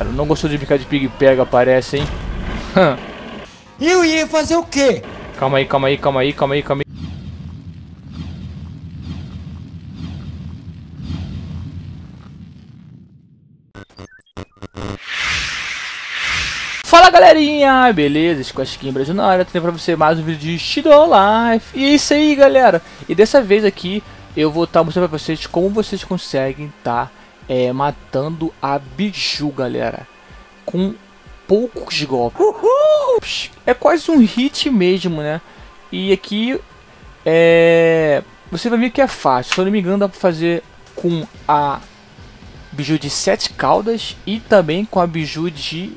Ela não gostou de brincar de pigue-pega, parece, hein? Eu ia fazer o quê? Calma aí, calma aí, calma aí, calma aí, calma aí. Fala galerinha, beleza? Squashkin Brasil na área, trazendo pra você mais um vídeo de Shadow Life. E é isso aí galera, e dessa vez aqui eu vou estar mostrando pra vocês como vocês conseguem estar matando a Biju, galera, com poucos golpes. Uhul! É quase um hit mesmo, né? E aqui você vai ver que é fácil, se eu não me engano dá pra fazer com a Biju de 7 caudas e também com a Biju de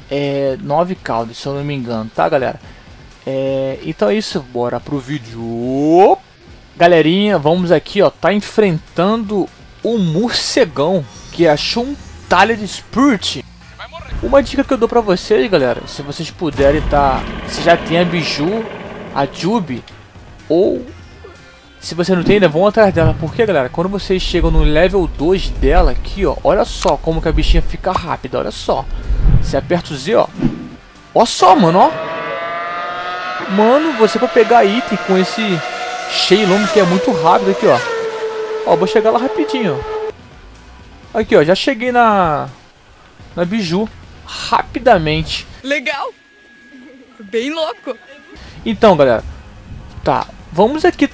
9 caudas, se eu não me engano, tá galera? Então é isso, bora pro vídeo. Galerinha, vamos aqui, ó, tá enfrentando o morcegão que achou um talha de Spirit. Uma dica que eu dou pra vocês, galera, se vocês puderem se já tem a Biju, a Jubi, ou se você não tem, né, vão atrás dela, porque galera, quando vocês chegam no level 2 dela aqui, ó, olha só como que a bichinha fica rápida, olha só. Você aperta o Z, ó. Olha só, mano, ó. Mano, você pra pegar item com esse Shenlong que é muito rápido aqui, ó. Ó, vou chegar lá rapidinho, ó. Aqui, ó, já cheguei na Biju rapidamente. Legal. Bem louco. Então, galera, tá. Vamos aqui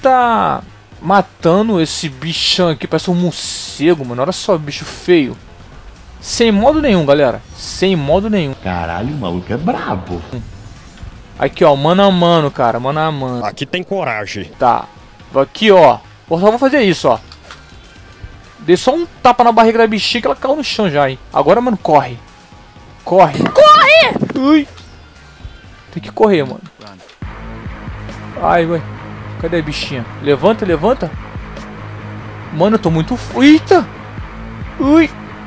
matando esse bichão aqui, parece um morcego, mano. Olha só, bicho feio. Sem modo nenhum, galera. Sem modo nenhum. Caralho, o maluco é brabo. Aqui, ó, mano a mano, cara. Mano a mano. Aqui tem coragem. Tá. Aqui, ó. Eu só vou fazer isso, ó. Dei só um tapa na barriga da bichinha que ela caiu no chão já, hein. Agora, mano, corre. Corre. Corre! Ui. Tem que correr, mano. Ai, vai. Cadê a bichinha? Levanta, levanta. Mano, eu tô muito... Eita! Ui!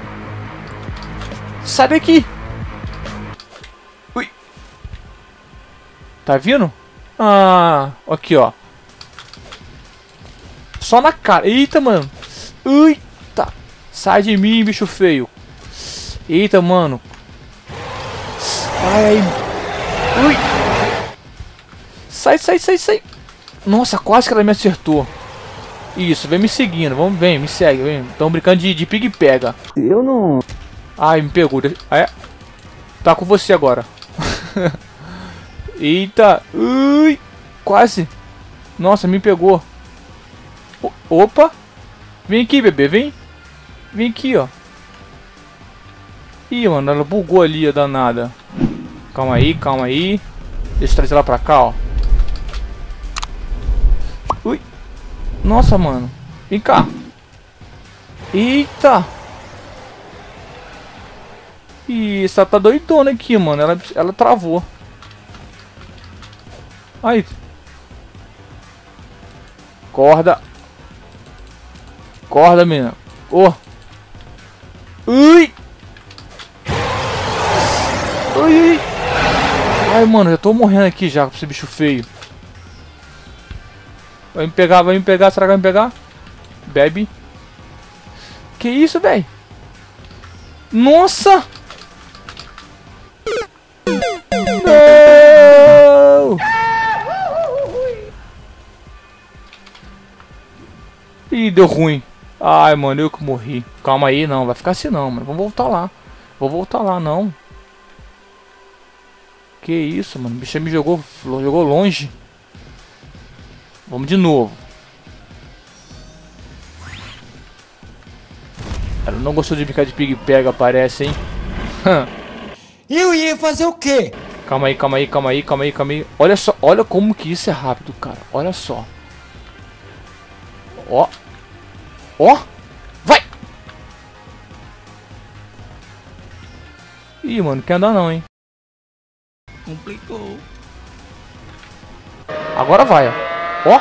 Sai daqui! Ui! Tá vindo? Ah, aqui, ó. Só na cara. Eita, mano. Eita! Sai de mim, bicho feio. Eita, mano. Ai, ai. Ui! Sai, sai, sai, sai. Nossa, quase que ela me acertou. Isso, vem me seguindo. Vamos, vem, me segue. Vem. Tão brincando de pigue-pega. Eu não... Ai, me pegou. Tá com você agora. Eita. Ui. Quase. Nossa, me pegou. Opa. Vem aqui, bebê. Vem. Vem aqui, ó. Ih, mano, ela bugou ali, a danada. Calma aí, calma aí. Deixa eu trazer ela pra cá, ó. Ui. Nossa, mano. Vem cá. Eita. Ih, essa tá doidona aqui, mano. Ela travou. Aí. Corda. Corda, menina. Oh. Ui. Ui. Ai, mano, já tô morrendo aqui já com esse bicho feio. Vai me pegar, será que vai me pegar? Bebe. Que isso, velho? Nossa! Não! Ih, deu ruim. Ai, mano, eu que morri. Calma aí, não, vai ficar assim não, mano. Vamos voltar lá. Vou voltar lá, não. Que isso, mano. O bicho me jogou longe. Vamos de novo. Ela não gostou de brincar de pigue-pega, parece, hein? Eu ia fazer o quê? Calma aí, calma aí, calma aí, calma aí, calma aí. Olha só, olha como que isso é rápido, cara. Olha só. Ó. Ó. Vai! Ih, mano, não quer andar não, hein? Complicou. Agora vai, ó. Ó.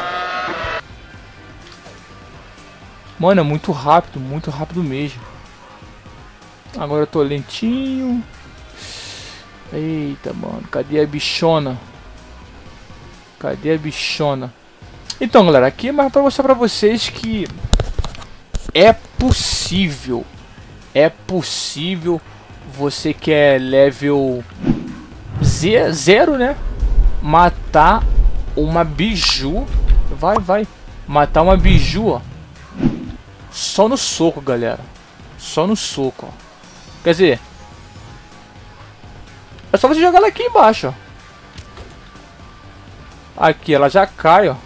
Mano, é muito rápido mesmo. Agora eu tô lentinho. Eita, mano, cadê a bichona? Cadê a bichona? Então, galera, aqui é mais pra mostrar pra vocês que é possível você quer level 0, né? Matar uma biju. Vai. Matar uma biju, ó. Só no soco, galera. Só no soco, ó. Quer dizer, é só você jogar ela aqui embaixo, ó. Aqui, ela já cai, ó.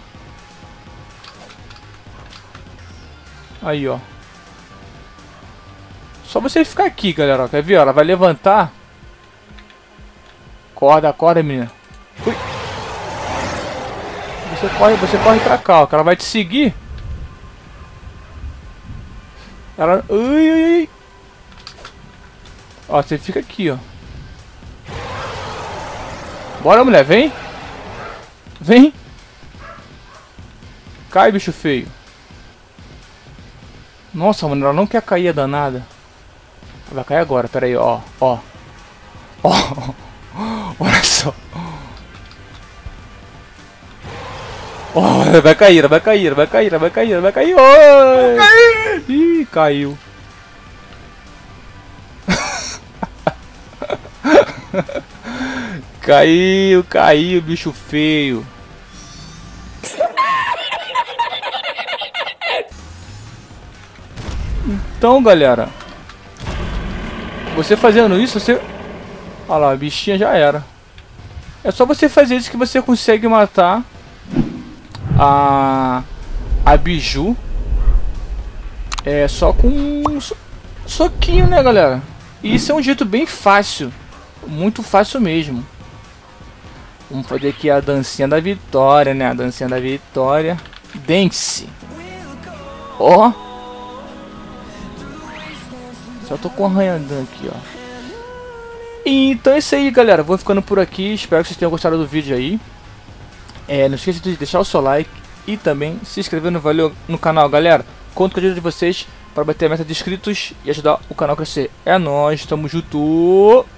Aí, ó. Só você ficar aqui, galera, ó. Quer ver? Ela vai levantar. Acorda, menina. Ui. Você corre pra cá, ó. Que ela vai te seguir. Ela... Ui. Ó, você fica aqui, ó. Bora, mulher, vem. Vem. Cai, bicho feio. Nossa, mano, ela não quer cair, a danada. Vai cair agora, pera aí, ó. Olha só. Vai cair. Oi! Ih, caiu. Caiu, bicho feio. Então, galera, você fazendo isso, você... Olha lá, a bichinha já era. É só você fazer isso que você consegue matar a biju. É só com um soquinho, né, galera? E isso é um jeito bem fácil. Muito fácil mesmo. Vamos fazer aqui a dancinha da vitória, né? A dancinha da vitória. Dance. Ó. Só tô com arranhadão aqui, ó. Então é isso aí, galera. Vou ficando por aqui. Espero que vocês tenham gostado do vídeo aí. Não esqueça de deixar o seu like e também se inscrever no canal, galera. Conto com a ajuda de vocês para bater a meta de inscritos e ajudar o canal a crescer. É nóis, tamo junto.